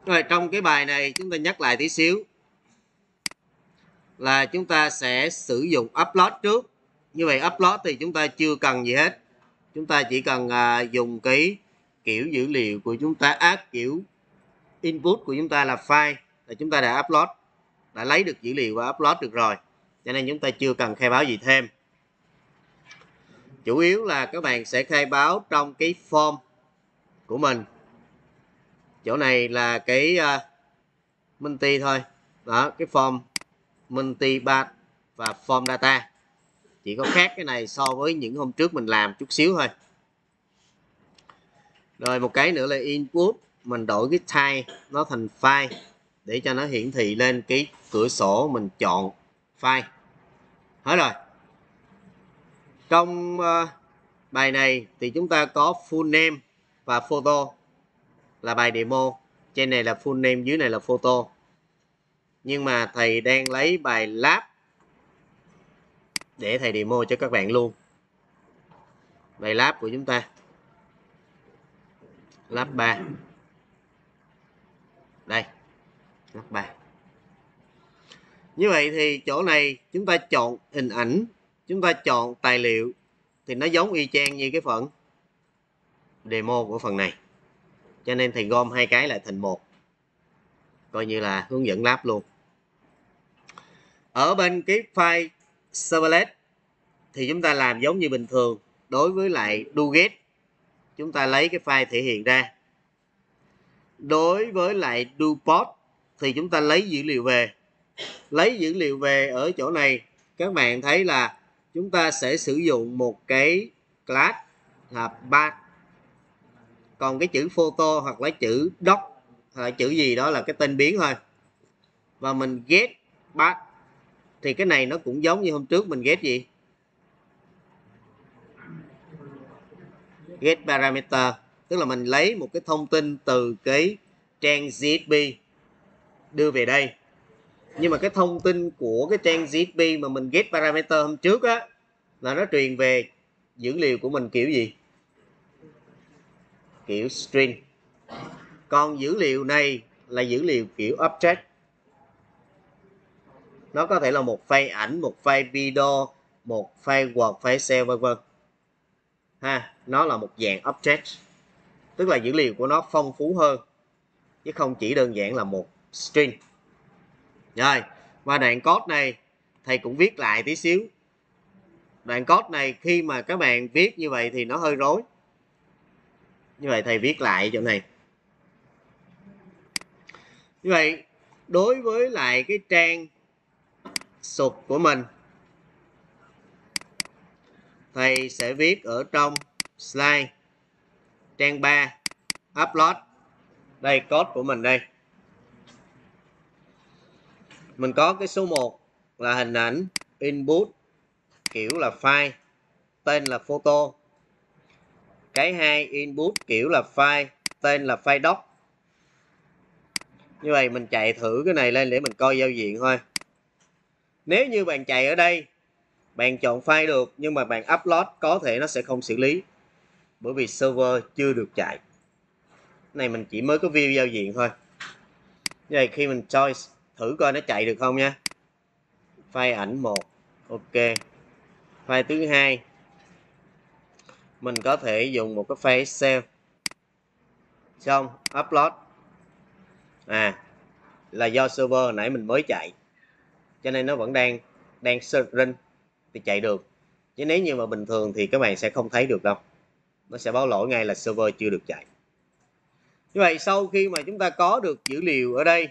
Rồi trong cái bài này chúng ta nhắc lại tí xíu là chúng ta sẽ sử dụng upload trước. Như vậy upload thì chúng ta chưa cần gì hết. Chúng ta chỉ cần dùng cái kiểu dữ liệu của chúng ta, kiểu input của chúng ta là file, là chúng ta đã upload, đã lấy được dữ liệu và upload được rồi. Cho nên chúng ta chưa cần khai báo gì thêm. Chủ yếu là các bạn sẽ khai báo trong cái form của mình. Chỗ này là cái multi thôi. Đó, cái form multi path và form data. Chỉ có khác cái này so với những hôm trước mình làm chút xíu thôi. Rồi một cái nữa là input, mình đổi cái type nó thành file để cho nó hiển thị lên cái cửa sổ mình chọn file. Hết rồi. Trong bài này thì chúng ta có full name và photo là bài demo. Trên này là full name, dưới này là photo. Nhưng mà thầy đang lấy bài lab để thầy demo cho các bạn luôn. Bài lab của chúng ta, lab 3. Đây, lab 3. Như vậy thì chỗ này chúng ta chọn hình ảnh, chúng ta chọn tài liệu thì nó giống y chang như cái phần demo của phần này. Cho nên thầy gom hai cái lại thành một, coi như là hướng dẫn lab luôn. Ở bên cái file servlet thì chúng ta làm giống như bình thường. Đối với lại doGet, chúng ta lấy cái file thể hiện ra. Đối với lại doPort thì chúng ta lấy dữ liệu về. Lấy dữ liệu về ở chỗ này, các bạn thấy là chúng ta sẽ sử dụng một cái class là path. Còn cái chữ photo hoặc là chữ doc hoặc là chữ gì đó là cái tên biến thôi. Và mình get path thì cái này nó cũng giống như hôm trước mình get gì? Get parameter, tức là mình lấy một cái thông tin từ cái trang JSP đưa về đây. Nhưng mà cái thông tin của cái trang JSP mà mình get parameter hôm trước á là nó truyền về dữ liệu của mình kiểu gì? Kiểu string. Còn dữ liệu này là dữ liệu kiểu object. Nó có thể là một file ảnh, một file video, một file Word, file Excel vân vân. Nó là một dạng object. Tức là dữ liệu của nó phong phú hơn chứ không chỉ đơn giản là một string. Rồi, và đoạn code này thầy cũng viết lại tí xíu. Đoạn code này khi mà các bạn viết như vậy thì nó hơi rối. Như vậy thầy viết lại chỗ này. Như vậy đối với lại cái trang sụp của mình, thầy sẽ viết ở trong slide trang 3 upload. Đây code của mình đây. Mình có cái số 1 là hình ảnh, input kiểu là file, tên là photo. Cái 2 input kiểu là file, tên là file doc. Như vậy mình chạy thử cái này lên để mình coi giao diện thôi. Nếu như bạn chạy ở đây, bạn chọn file được nhưng mà bạn upload có thể nó sẽ không xử lý. Bởi vì server chưa được chạy. Này mình chỉ mới có view giao diện thôi. Như vậy khi mình choice thử coi nó chạy được không nha. File ảnh 1. Ok. File thứ 2 mình có thể dùng một cái file Excel. Xong upload. Là do server nãy mình mới chạy. Cho nên nó vẫn đang run thì chạy được. Chứ nếu như mà bình thường thì các bạn sẽ không thấy được đâu. Nó sẽ báo lỗi ngay là server chưa được chạy. Như vậy sau khi mà chúng ta có được dữ liệu ở đây,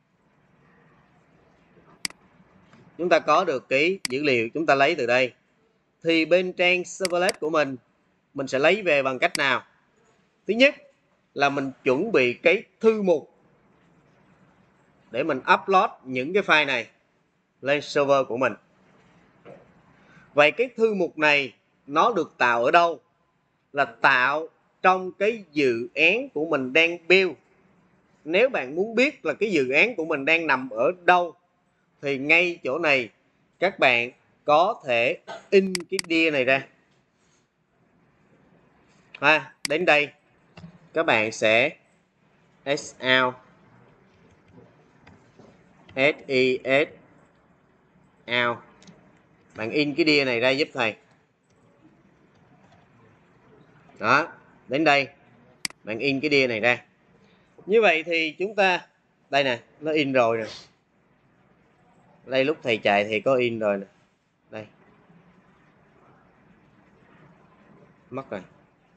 chúng ta có được cái dữ liệu chúng ta lấy từ đây, thì bên trang servlet của mình sẽ lấy về bằng cách nào? Thứ nhất là mình chuẩn bị cái thư mục để mình upload những cái file này lên server của mình. Vậy cái thư mục này nó được tạo ở đâu? Là tạo trong cái dự án của mình đang build. Nếu bạn muốn biết là cái dự án của mình đang nằm ở đâu thì ngay chỗ này các bạn có thể in cái dia này ra. Đến đây các bạn sẽ exit out SIS out. Bạn in cái dia này ra giúp thầy. Đó, đến đây bạn in cái dia này ra. Như vậy thì chúng ta, đây nè, nó in rồi nè. Đây lúc thầy chạy thì có in rồi nè. Đây. Mất rồi.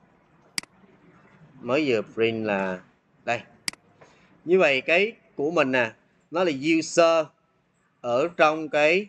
Mới vừa print là đây. Như vậy cái của mình nè, nó là user ở trong cái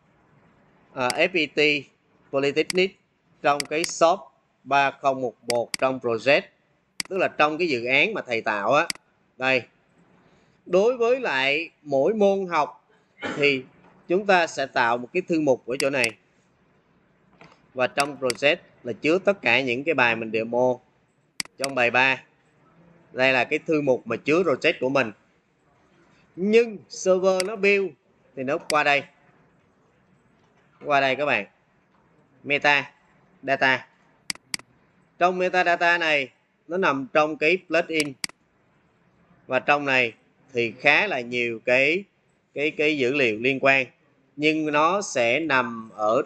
FPT Polytechnic, trong cái shop 3011 trong project, tức là trong cái dự án mà thầy tạo á. Đây. Đối với lại mỗi môn học thì chúng ta sẽ tạo một cái thư mục ở chỗ này. Và trong project là chứa tất cả những cái bài mình demo. Trong bài 3, đây là cái thư mục mà chứa project của mình. Nhưng server nó build thì nó qua đây. Qua đây các bạn. Meta data. Trong metadata này nó nằm trong cái plugin. Và trong này thì khá là nhiều cái dữ liệu liên quan, nhưng nó sẽ nằm ở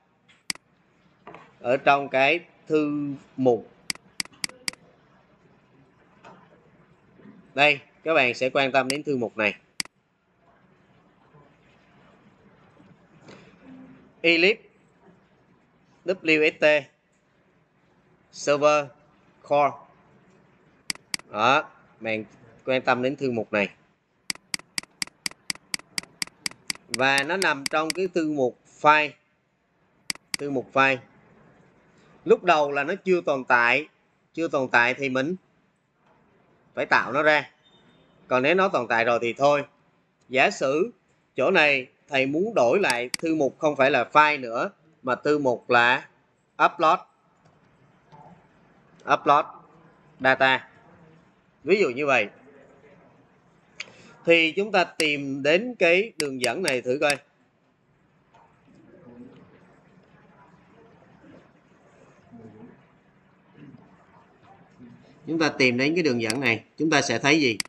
trong cái thư mục. Đây, các bạn sẽ quan tâm đến thư mục này. Eclipse WST Server Core. Đó, bạn quan tâm đến thư mục này. Và nó nằm trong cái thư mục file. Thư mục file. Lúc đầu là nó chưa tồn tại. Chưa tồn tại thì mình phải tạo nó ra. Còn nếu nó tồn tại rồi thì thôi. Giả sử chỗ này thầy muốn đổi lại thư mục không phải là file nữa, mà thư mục là upload data. Ví dụ như vậy. Thì chúng ta tìm đến cái đường dẫn này thử coi. Chúng ta tìm đến cái đường dẫn này, chúng ta sẽ thấy gì?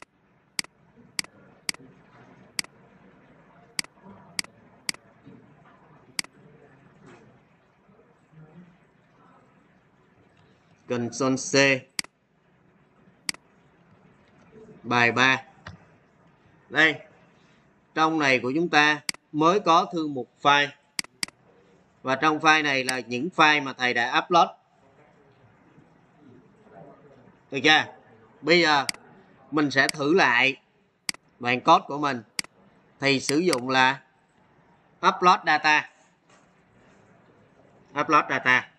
Ctrl C. Bài 3. Đây. Trong này của chúng ta mới có thư mục file. Và trong file này là những file mà thầy đã upload. Được chưa? Bây giờ mình sẽ thử lại đoạn code của mình. Thì sử dụng là upload data. Upload data.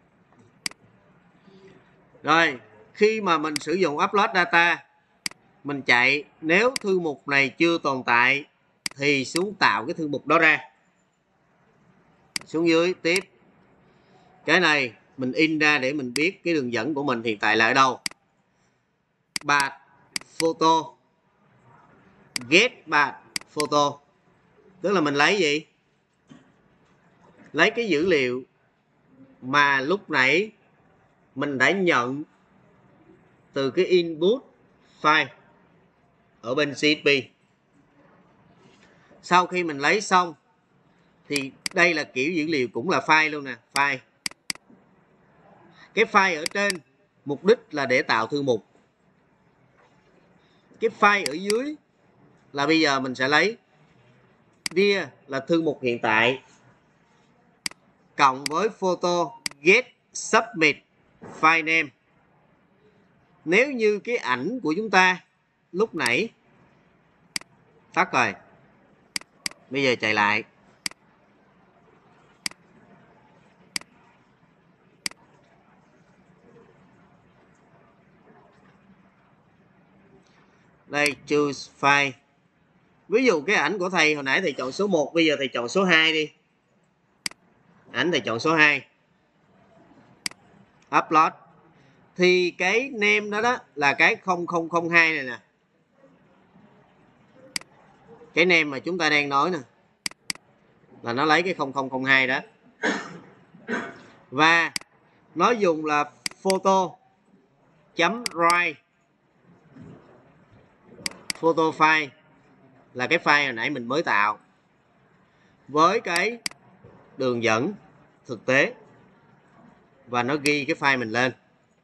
Rồi, khi mà mình sử dụng upload data, mình chạy, nếu thư mục này chưa tồn tại thì xuống tạo cái thư mục đó ra. Xuống dưới tiếp. Cái này mình in ra để mình biết cái đường dẫn của mình hiện tại là ở đâu. Path photo. Get path photo. Tức là mình lấy gì? Lấy cái dữ liệu mà lúc nãy mình đã nhận từ cái input file ở bên CSP. Sau khi mình lấy xong thì đây là kiểu dữ liệu cũng là file luôn nè, file. Cái file ở trên mục đích là để tạo thư mục. Cái file ở dưới là bây giờ mình sẽ lấy dia là thư mục hiện tại cộng với photo get submit file name. Nếu như cái ảnh của chúng ta lúc nãy tắt rồi, bây giờ chạy lại. Đây, choose file. Ví dụ cái ảnh của thầy hồi nãy thầy chọn số 1, bây giờ thầy chọn số 2 đi. Ảnh thầy chọn số 2. Upload. Thì cái name đó là cái 0002 này nè. Cái name mà chúng ta đang nói nè. Là nó lấy cái 0002 đó. Và nó dùng là photo.write photo file là cái file hồi nãy mình mới tạo với cái đường dẫn thực tế, và nó ghi cái file mình lên,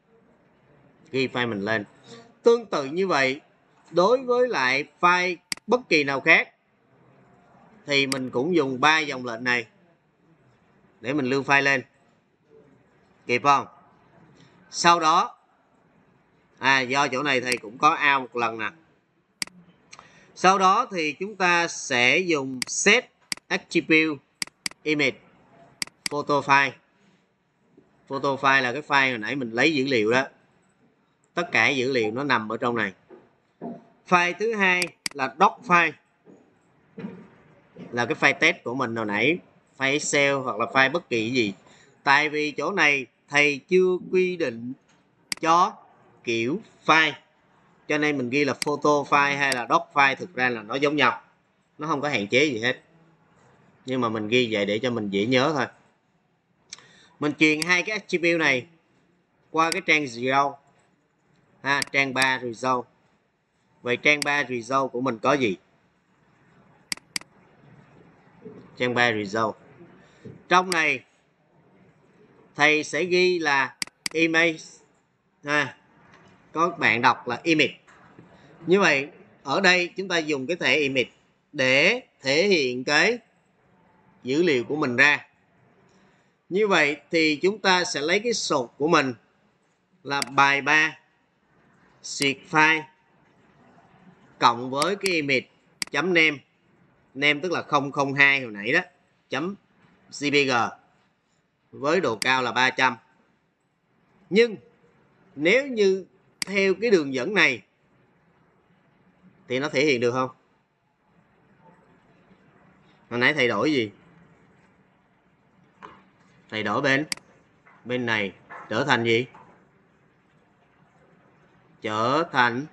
Tương tự như vậy, đối với lại file bất kỳ nào khác thì mình cũng dùng 3 dòng lệnh này để mình lưu file lên, kịp không? Sau đó do chỗ này thầy cũng có out một lần nè. Sau đó thì chúng ta sẽ dùng set attribute image photo file. Photo file là cái file hồi nãy mình lấy dữ liệu đó. Tất cả dữ liệu nó nằm ở trong này. File thứ hai là doc file, là cái file test của mình hồi nãy, file Excel hoặc là file bất kỳ gì. Tại vì chỗ này thầy chưa quy định cho kiểu file, cho nên mình ghi là photo file hay là doc file, thực ra là nó giống nhau, nó không có hạn chế gì hết, nhưng mà mình ghi vậy để cho mình dễ nhớ thôi. Mình truyền hai cái attribute này qua cái trang result, trang 3 result. Vậy trang 3 result của mình có gì? Trang 3 result trong này thầy sẽ ghi là image, có bạn đọc là image. Như vậy ở đây chúng ta dùng cái thẻ image để thể hiện cái dữ liệu của mình ra. Như vậy thì chúng ta sẽ lấy cái source của mình là bài 3 seed file cộng với cái image chấm name tức là 002 hồi nãy đó, chấm jpg với độ cao là 300. Nhưng nếu như theo cái đường dẫn này thì nó thể hiện được không? Hồi nãy thầy đổi gì? Thầy đổi bên này trở thành gì? Trở thành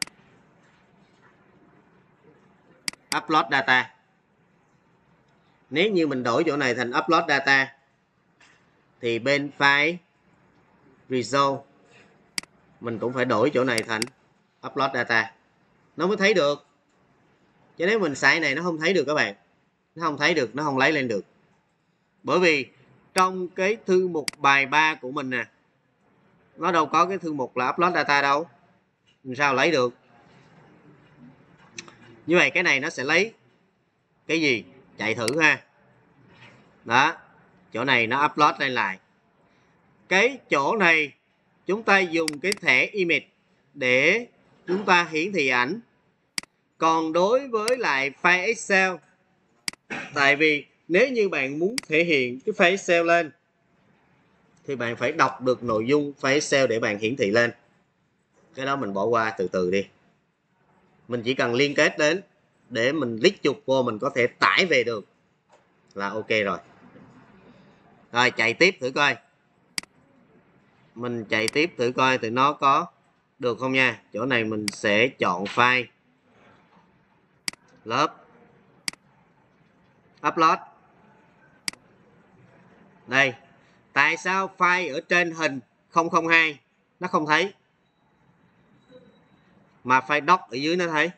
upload data. Nếu như mình đổi chỗ này thành upload data thì bên file result mình cũng phải đổi chỗ này thành upload data, nó mới thấy được. Chứ nếu mình xài này nó không thấy được các bạn, nó không thấy được, nó không lấy lên được. Bởi vì trong cái thư mục bài 3 của mình nè, nó đâu có cái thư mục là upload data đâu, làm sao lấy được. Như vậy cái này nó sẽ lấy cái gì? Chạy thử ha. Đó, chỗ này nó upload lên lại. Cái chỗ này chúng ta dùng cái thẻ image để chúng ta hiển thị ảnh. Còn đối với lại file Excel, tại vì nếu như bạn muốn thể hiện cái file Excel lên thì bạn phải đọc được nội dung file Excel để bạn hiển thị lên. Cái đó mình bỏ qua từ từ đi. Mình chỉ cần liên kết đến để mình click chuột vô, mình có thể tải về được là ok rồi. Rồi chạy tiếp thử coi. Mình chạy tiếp thử coi thì nó có được không nha. Chỗ này mình sẽ chọn file, lớp, upload. Đây, tại sao file ở trên hình 002 nó không thấy, mà file doc ở dưới nó thấy?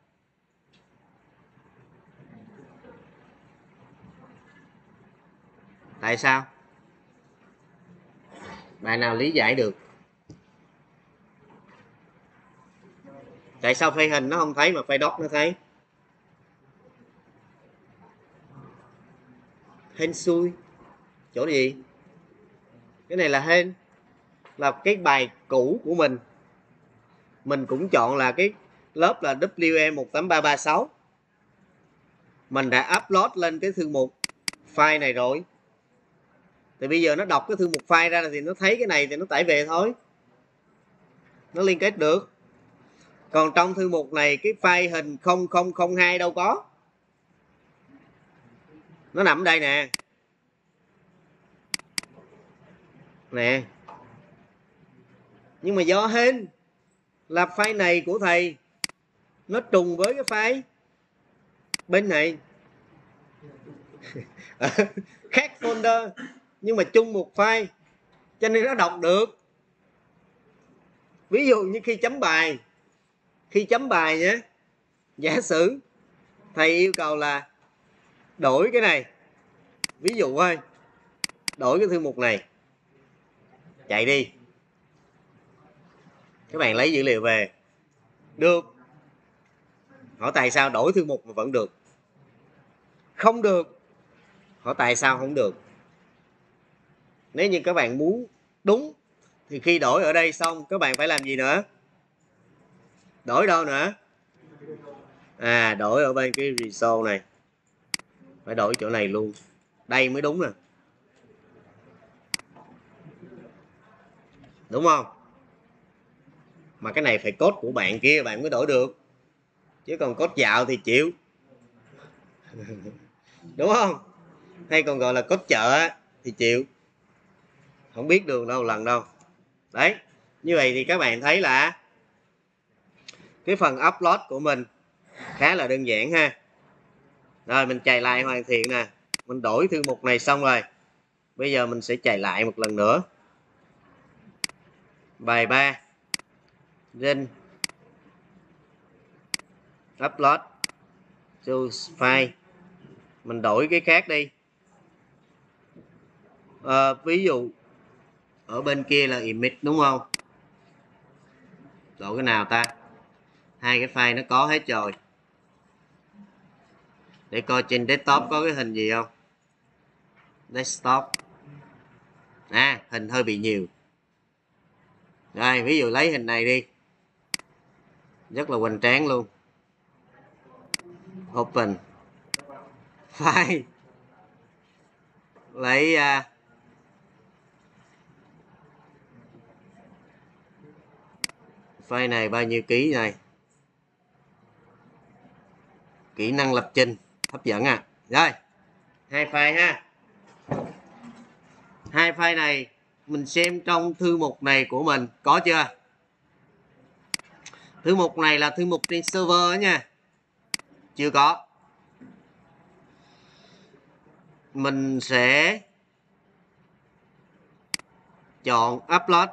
Tại sao? Bạn nào lý giải được? Tại sao file hình nó không thấy mà file doc nó thấy? Hên xui. Chỗ gì? Cái này là hên, là cái bài cũ của mình. Mình cũng chọn là cái lớp là WE18336. Mình đã upload lên cái thư mục file này rồi. Thì bây giờ nó đọc cái thư mục file ra thì nó thấy cái này thì nó tải về thôi. Nó liên kết được. Còn trong thư mục này cái file hình 0002 đâu có. Nó nằm ở đây nè. Nè. Nhưng mà do hên là file này của thầy nó trùng với cái file bên này. Khác folder nhưng mà chung một file, cho nên nó đọc được. Ví dụ như khi chấm bài nhé, giả sử thầy yêu cầu là đổi cái này, ví dụ thôi, đổi cái thư mục này, chạy đi, các bạn lấy dữ liệu về, được. Hỏi tại sao đổi thư mục mà vẫn được? Không được. Hỏi tại sao không được? Nếu như các bạn muốn đúng thì khi đổi ở đây xong các bạn phải làm gì nữa? Đổi đâu nữa? Đổi ở bên cái result này, phải đổi chỗ này luôn, đây mới đúng nè, đúng không? Mà cái này phải code của bạn kia bạn mới đổi được, chứ còn code dạo thì chịu. Đúng không? Hay còn gọi là code chợ thì chịu, không biết đường đâu lần đâu. Đấy, như vậy thì các bạn thấy là cái phần upload của mình khá là đơn giản ha. Rồi mình chạy lại hoàn thiện nè, mình đổi thư mục này xong rồi, bây giờ mình sẽ chạy lại một lần nữa. Bài 3 Rin upload choose file, mình đổi cái khác đi. Ví dụ ở bên kia là image đúng không? Đổi cái nào ta? Hai cái file nó có hết rồi. Để coi trên desktop có cái hình gì không. Desktop, hình hơi bị nhiều. Rồi ví dụ lấy hình này đi, rất là hoành tráng luôn. Open file, lấy file này bao nhiêu ký này, kỹ năng lập trình, hấp dẫn à. Rồi hai file ha, hai file này mình xem trong thư mục này của mình có chưa? Thư mục này là thư mục trên server nha, chưa có. Mình sẽ chọn upload.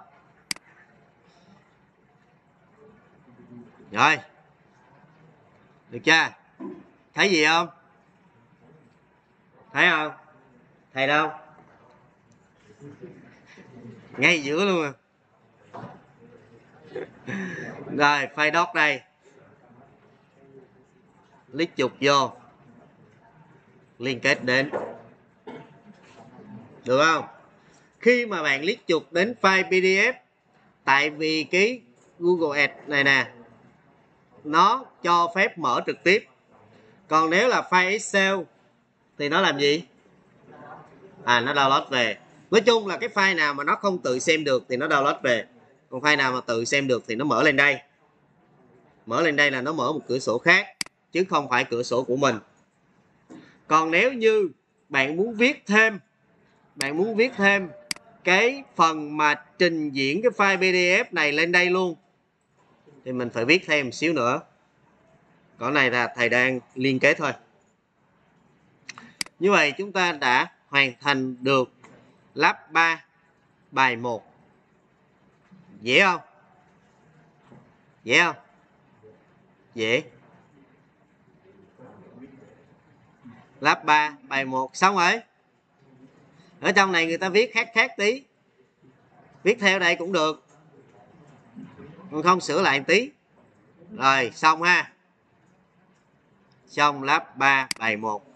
Rồi, được chưa? Thấy gì không? Thấy không? Thấy đâu? Ngay giữa luôn à. Rồi file doc đây, click chuột vô, liên kết đến, được không? Khi mà bạn click chuột đến file PDF, tại vì cái Google Ads này nè, nó cho phép mở trực tiếp. Còn nếu là file Excel thì nó làm gì? Nó download về. Nói chung là cái file nào mà nó không tự xem được thì nó download về, còn file nào mà tự xem được thì nó mở lên đây. Mở lên đây là nó mở một cửa sổ khác, chứ không phải cửa sổ của mình. Còn nếu như bạn muốn viết thêm cái phần mà trình diễn cái file PDF này lên đây luôn, thì mình phải viết thêm một xíu nữa. Cái này là thầy đang liên kết thôi. Như vậy chúng ta đã hoàn thành được lab 3 bài 1. Dễ không? Dễ không? Dễ. Lab 3 bài 1 xong rồi. Ở trong này người ta viết khác tí, viết theo đây cũng được, còn không sửa lại một tí. Rồi xong ha. Xong lab 3 bài 1.